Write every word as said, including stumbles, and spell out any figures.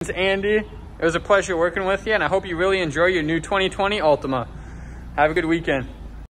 It's Andy. It was a pleasure working with you, and I hope you really enjoy your new twenty twenty Altima. Have a good weekend.